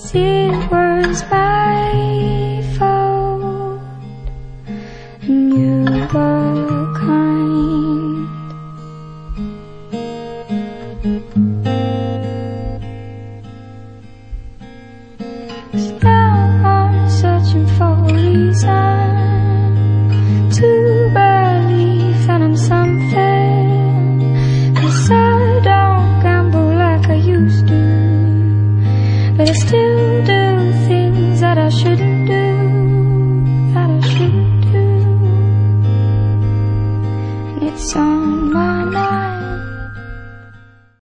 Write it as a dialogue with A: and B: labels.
A: it was my fault, and you were kind. So now I'm searching for a reason to believe that I'm something, 'cause I don't gamble like I used to, but I still do things that I shouldn't do, that I shouldn't do. And it's on my mind,